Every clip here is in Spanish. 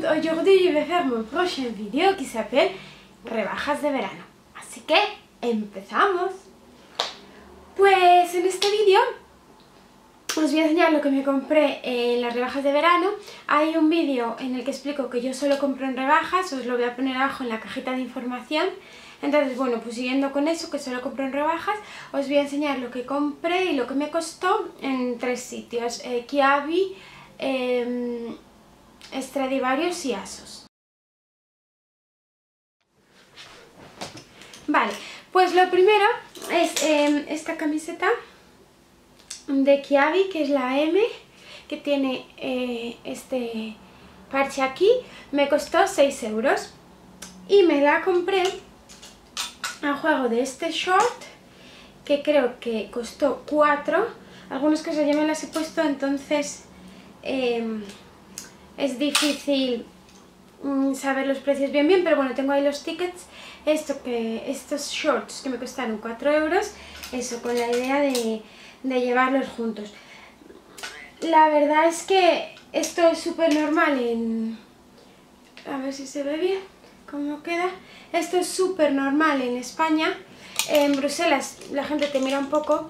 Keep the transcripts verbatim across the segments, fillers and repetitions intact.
monde, aujourd'hui je vais faire mon prochain vidéo qui s'appelle rebajas de verano. Así que empezamos. Pues en este vídeo os voy a enseñar lo que me compré en las rebajas de verano. Hay un vídeo en el que explico que yo solo compro en rebajas, os lo voy a poner abajo en la cajita de información. Entonces, bueno, pues siguiendo con eso, que solo compro en rebajas, os voy a enseñar lo que compré y lo que me costó en tres sitios: eh, Kiabi, eh, Stradivarius y Asos. Vale, pues lo primero es eh, esta camiseta de Kiabi, que es la M, que tiene eh, este parche aquí. Me costó seis euros y me la compré a juego de este short, que creo que costó cuatro. Algunas cosas ya me las he puesto, entonces eh, es difícil mm, saber los precios bien bien, pero bueno, tengo ahí los tickets. Esto que, estos shorts que me costaron cuatro euros, eso, con la idea de, de llevarlos juntos. La verdad es que esto es súper normal en... A ver si se ve bien cómo queda. Esto es súper normal en España. En Bruselas la gente te mira un poco,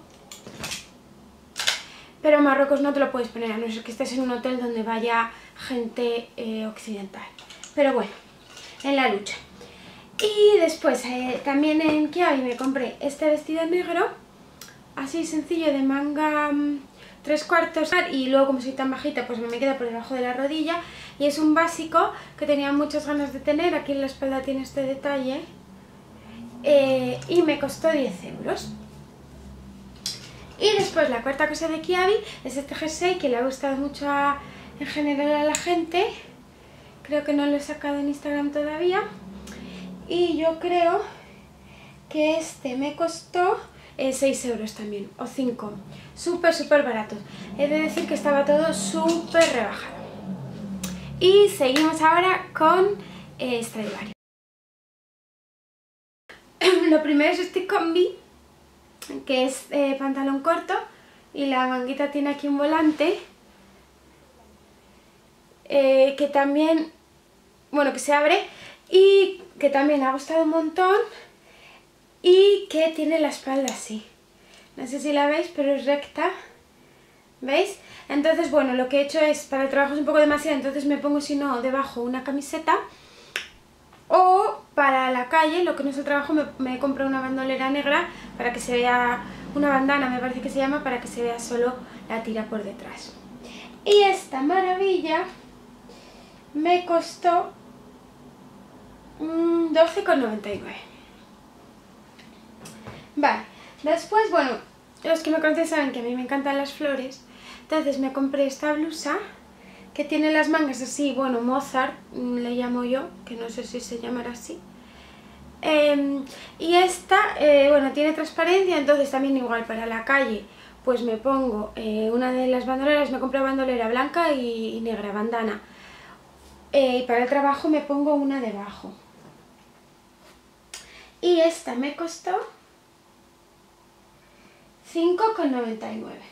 pero en Marruecos no te lo puedes poner, a no ser que estés en un hotel donde vaya gente eh, occidental. Pero bueno, en la lucha. Y después eh, también en Kiabi me compré este vestido negro, así sencillo, de manga mmm, tres cuartos, y luego, como soy tan bajita, pues me queda por debajo de la rodilla, y es un básico que tenía muchas ganas de tener. Aquí en la espalda tiene este detalle, eh, y me costó diez euros. Y después la cuarta cosa de Kiabi es este jersey, que le ha gustado mucho a, en general a la gente. Creo que no lo he sacado en Instagram todavía. Y yo creo que este me costó eh, seis euros también, o cinco. Súper, súper barato. He de decir que estaba todo súper rebajado. Y seguimos ahora con eh, Stradivarius. Lo primero es este combi, que es eh, pantalón corto, y la manguita tiene aquí un volante, eh, que también, bueno, que se abre, y que también le ha gustado un montón, y que tiene la espalda así. No sé si la veis, pero es recta, ¿veis? Entonces, bueno, lo que he hecho es, para el trabajo es un poco demasiado, entonces me pongo, si no, debajo una camiseta. O para la calle, lo que no es el trabajo, me, me he comprado una bandolera negra para que se vea, una bandana me parece que se llama, para que se vea solo la tira por detrás. Y esta maravilla me costó mmm, doce con noventa y nueve. Vale, después, bueno, los que me conocen saben que a mí me encantan las flores, entonces me compré esta blusa, que tiene las mangas así, bueno, Mozart le llamo yo, que no sé si se llamará así. Eh, y esta, eh, bueno, tiene transparencia, entonces también igual para la calle, pues me pongo eh, una de las bandoleras, me compré bandolera blanca y, y negra, bandana. Eh, y para el trabajo me pongo una debajo. Y esta me costó cinco con noventa y nueve.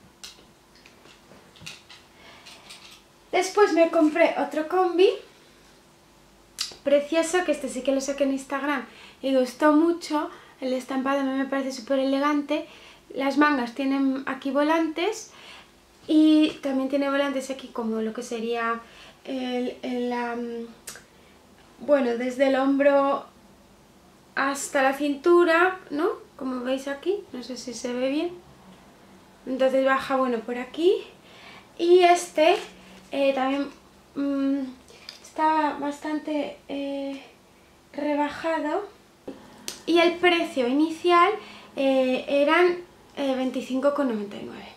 Después me compré otro combi precioso, que este sí que lo saqué en Instagram y gustó mucho. El estampado a mí me parece súper elegante. Las mangas tienen aquí volantes, y también tiene volantes aquí como lo que sería el, el, um, bueno, desde el hombro hasta la cintura, ¿no? Como veis aquí, no sé si se ve bien. Entonces baja, bueno, por aquí. Y este eh, también mmm, está bastante eh, rebajado, y el precio inicial eh, eran eh, veinticinco con noventa y nueve.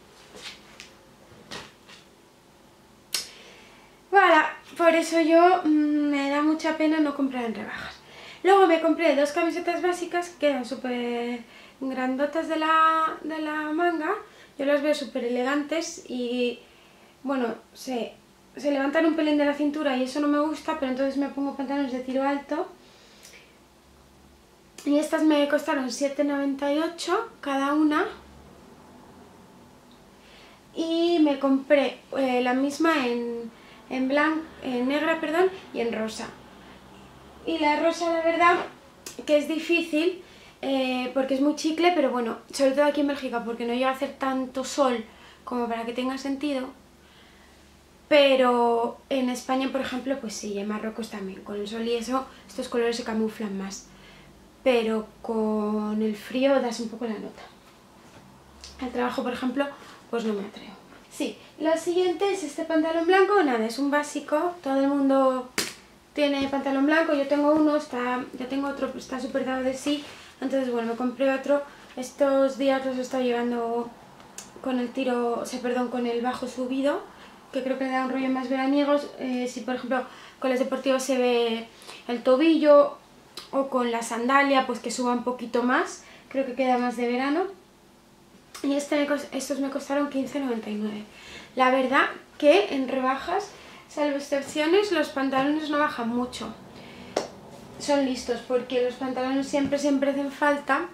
Voilà, por eso yo mmm, me da mucha pena no comprar en rebajas. Luego me compré dos camisetas básicas que eran súper grandotas de la, de la manga. Yo las veo súper elegantes y, bueno, se, se levantan un pelín de la cintura y eso no me gusta, pero entonces me pongo pantalones de tiro alto. Y estas me costaron siete noventa y ocho cada una. Y me compré eh, la misma en, en blanco, en negra, perdón, y en rosa. Y la rosa, la verdad, que es difícil eh, porque es muy chicle, pero bueno, sobre todo aquí en Bélgica, porque no llega a hacer tanto sol como para que tenga sentido. Pero en España, por ejemplo, pues sí, en Marruecos también, con el sol y eso, estos colores se camuflan más. Pero con el frío das un poco la nota. Al trabajo, por ejemplo, pues no me atrevo. Sí, lo siguiente es este pantalón blanco, nada, es un básico, todo el mundo tiene pantalón blanco, yo tengo uno, está, ya tengo otro, está súper dado de sí, entonces bueno, me compré otro, estos días los he estado llevando con el tiro, o sea, perdón, con el bajo subido, que creo que le da un rollo más veraniego, eh, si por ejemplo con los deportivos se ve el tobillo, o con la sandalia, pues que suba un poquito más, creo que queda más de verano. Y este, estos me costaron quince noventa y nueve. La verdad que en rebajas, salvo excepciones, los pantalones no bajan mucho. Son listos porque los pantalones siempre, siempre hacen falta.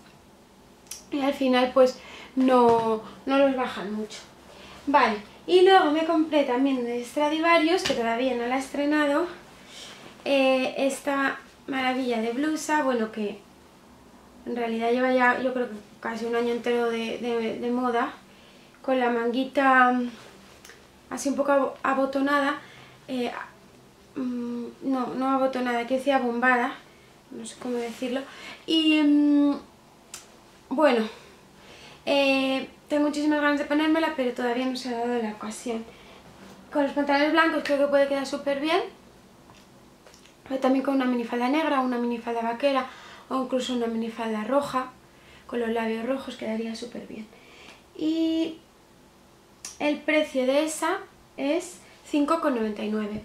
Y al final pues no, no los bajan mucho. Vale, y luego me compré también de Stradivarius, que todavía no la he estrenado, eh, esta maravilla de blusa, bueno que en realidad lleva ya yo creo que casi un año entero de, de, de moda, con la manguita así un poco abotonada, eh, mm, no, no abotonada, que decía bombada, no sé cómo decirlo, y mm, bueno, eh, tengo muchísimas ganas de ponérmela, pero todavía no se ha dado la ocasión. Con los pantalones blancos creo que puede quedar súper bien, pero también con una minifalda negra, una minifalda vaquera o incluso una minifalda roja, con los labios rojos quedaría súper bien. Y el precio de esa es cinco con noventa y nueve.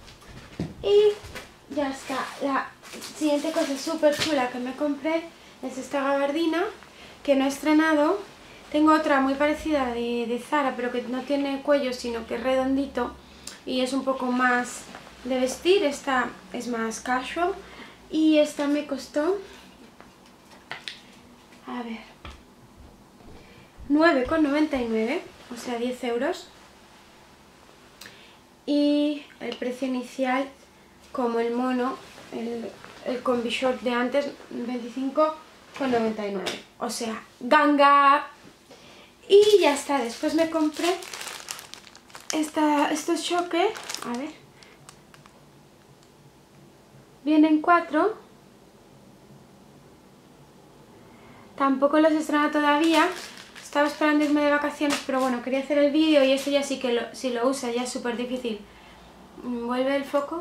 Y ya está. La siguiente cosa súper chula que me compré es esta gabardina, que no he estrenado. Tengo otra muy parecida de, de Zara, pero que no tiene cuello, sino que es redondito y es un poco más de vestir. Esta es más casual y esta me costó, a ver, nueve con noventa y nueve, o sea diez euros. Y el precio inicial, como el mono, el, el combi short de antes, veinticinco con noventa y nueve, o sea, ganga. Y ya está, después me compré esta, estos choques, a ver, vienen cuatro, tampoco los he estrenado todavía, estaba esperando irme de vacaciones, pero bueno, quería hacer el vídeo y esto ya sí que lo, si lo usa ya es súper difícil. ¿Vuelve el foco?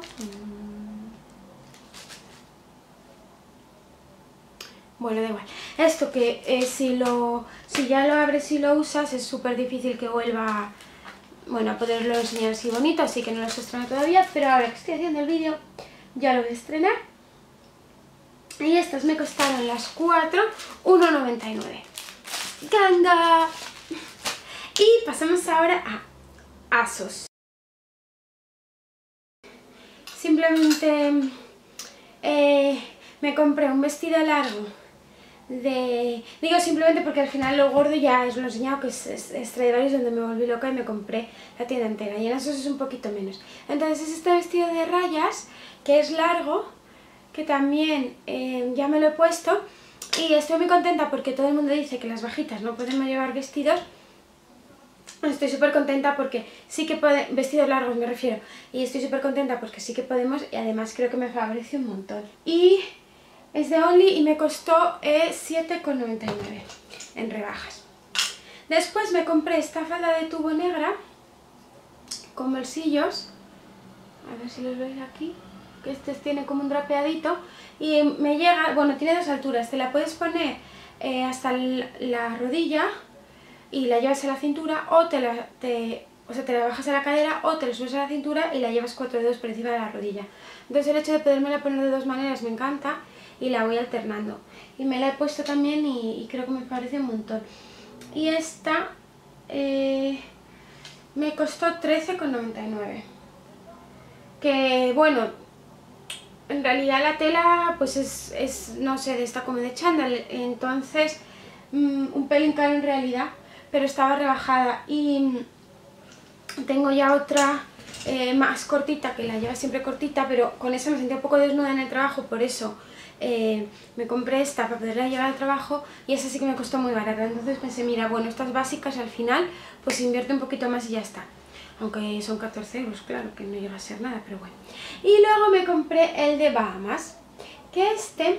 Bueno, da igual. Esto que eh, si, lo, si ya lo abres y lo usas es súper difícil que vuelva, bueno, a poderlo enseñar así bonito, así que no lo he estrenado todavía, pero ahora que estoy haciendo el vídeo ya lo voy a estrenar. Y estas me costaron las cuatro uno noventa y nueve. ¡Ganga! Y pasamos ahora a ASOS. Simplemente eh, me compré un vestido largo de... Digo simplemente porque al final lo gordo ya os lo he enseñado, que es, es, es Stradivarius, donde me volví loca y me compré la tienda entera, y en ASOS es un poquito menos. Entonces es este vestido de rayas, que es largo, que también eh, ya me lo he puesto, y estoy muy contenta porque todo el mundo dice que las bajitas no podemos llevar vestidos. Estoy súper contenta porque sí que podemos, vestidos largos me refiero, y estoy súper contenta porque sí que podemos, y además creo que me favorece un montón. Y es de Only y me costó eh, siete con noventa y nueve en rebajas. Después me compré esta falda de tubo negra con bolsillos, a ver si los veis aquí, que este tiene como un drapeadito y me llega, bueno, tiene dos alturas, te la puedes poner eh, hasta la rodilla y la llevas a la cintura, o te la, te, o sea, te la bajas a la cadera o te la subes a la cintura y la llevas cuatro dedos por encima de la rodilla. Entonces el hecho de podérmela poner de dos maneras me encanta y la voy alternando. Y me la he puesto también y, y creo que me parece un montón. Y esta eh, me costó trece con noventa y nueve. Que bueno, en realidad la tela pues es, es no sé, de esta como de chándal, entonces mmm, un pelín caro en realidad, pero estaba rebajada. Y tengo ya otra eh, más cortita, que la lleva siempre cortita, pero con esa me sentía un poco desnuda en el trabajo, por eso eh, me compré esta para poderla llevar al trabajo, y esa sí que me costó muy barata. Entonces pensé, mira, bueno, estas básicas al final pues invierte un poquito más y ya está. Aunque son catorce euros, claro, que no llega a ser nada, pero bueno. Y luego me compré el de Bahamas, que este,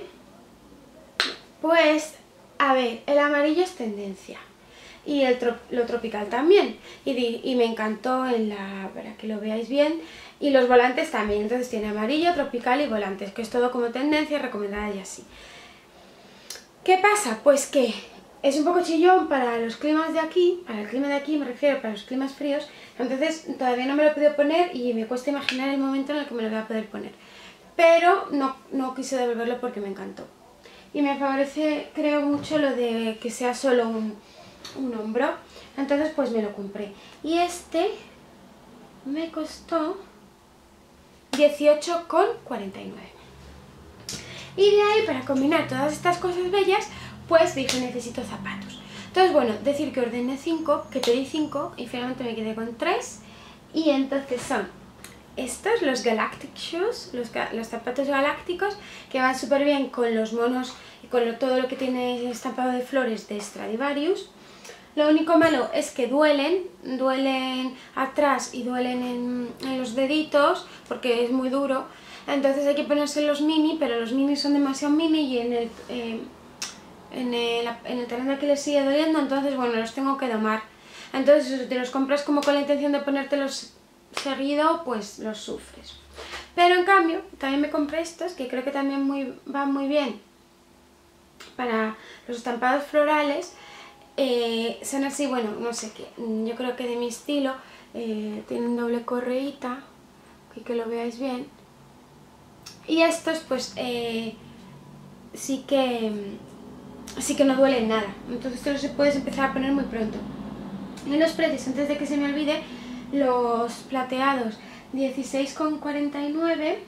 pues, a ver, el amarillo es tendencia. Y el tro lo tropical también, y, di y me encantó en la, para que lo veáis bien, y los volantes también. Entonces tiene amarillo, tropical y volantes, que es todo como tendencia, recomendada y así. ¿Qué pasa? Pues que es un poco chillón para los climas de aquí, para el clima de aquí me refiero, para los climas fríos, entonces todavía no me lo he podido poner y me cuesta imaginar el momento en el que me lo voy a poder poner. Pero no, no quise devolverlo porque me encantó. Y me favorece, creo, mucho lo de que sea solo un, un hombro, entonces pues me lo compré. Y este me costó dieciocho con cuarenta y nueve. Y de ahí, para combinar todas estas cosas bellas, pues dije, necesito zapatos. Entonces, bueno, decir que ordené cinco, que pedí cinco y finalmente me quedé con tres. Y entonces son estos, los Galactic Shoes, los, los zapatos galácticos, que van súper bien con los monos y con lo, todo lo que tiene estampado de flores de Stradivarius. Lo único malo es que duelen, duelen atrás y duelen en, en los deditos, porque es muy duro. Entonces hay que ponerse los mini, pero los mini son demasiado mini y en el, eh, en el, en el talón de Aquiles sigue doliendo, entonces bueno, los tengo que domar. Entonces si te los compras como con la intención de ponértelos seguido, pues los sufres. Pero en cambio, también me compré estos, que creo que también muy, van muy bien para los estampados florales. Eh, son así, bueno, no sé qué, yo creo que de mi estilo, eh, tienen doble correíta, que, que lo veáis bien. Y estos pues eh, sí que sí que no duelen nada, entonces te los puedes empezar a poner muy pronto. Y los precios, antes de que se me olvide, los plateados dieciséis con cuarenta y nueve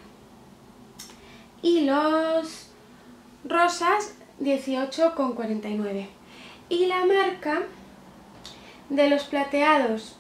y los rosas dieciocho con cuarenta y nueve. Y la marca de los plateados,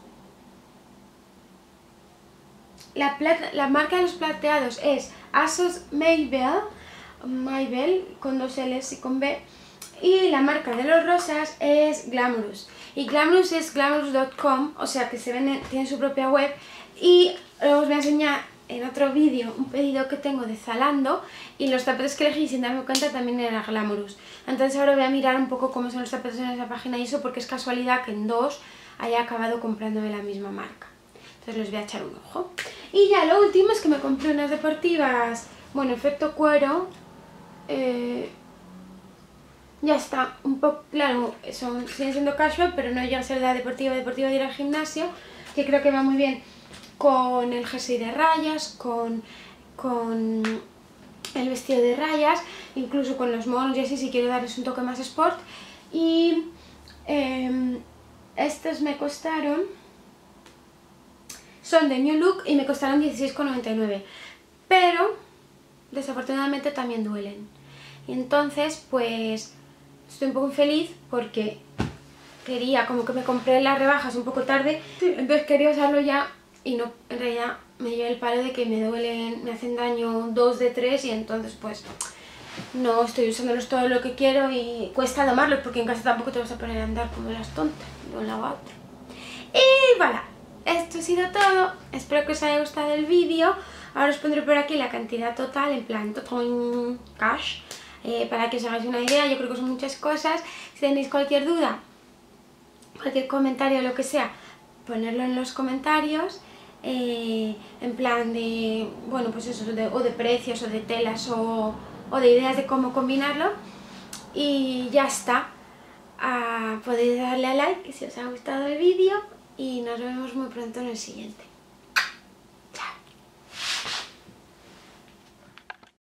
la, plata, la marca de los plateados es ASOS Maybell, Maybell con dos L's y con B, y la marca de los rosas es Glamorous, y Glamorous es glamorous punto com, o sea que se venden, tienen su propia web. Y os voy a enseñar en otro vídeo un pedido que tengo de Zalando, y los zapatos que elegí sin darme cuenta también eran Glamorous. Entonces ahora voy a mirar un poco cómo son los zapatos en esa página y eso, porque es casualidad que en dos haya acabado comprándome la misma marca. Entonces les voy a echar un ojo. Y ya lo último es que me compré unas deportivas, bueno, efecto cuero. Eh, ya está, un poco, claro, son, siguen siendo casual, pero no llega a ser la deportiva, deportiva de ir al gimnasio, que creo que va muy bien con el jersey de rayas, con, con el vestido de rayas, incluso con los monos y así, si quiero darles un toque más sport. Y eh, estos me costaron, son de New Look y me costaron dieciséis con noventa y nueve, pero desafortunadamente también duelen. Y entonces pues estoy un poco infeliz porque quería, como que me compré las rebajas un poco tarde, entonces quería usarlo ya y no, en realidad me llevé el palo de que me duelen, me hacen daño dos de tres, y entonces pues no estoy usándolos todo lo que quiero y cuesta domarlos porque en casa tampoco te vas a poner a andar como las tontas de un lado a otro. Y voilà, esto ha sido todo, espero que os haya gustado el vídeo. Ahora os pondré por aquí la cantidad total, en plan total cash, eh, para que os hagáis una idea. Yo creo que son muchas cosas. Si tenéis cualquier duda, cualquier comentario, lo que sea, ponerlo en los comentarios, eh, en plan de, bueno, pues eso, de, o de precios, o de telas, o, o de ideas de cómo combinarlo. Y ya está. Ah, podéis darle a like si os ha gustado el vídeo y nos vemos muy pronto en el siguiente.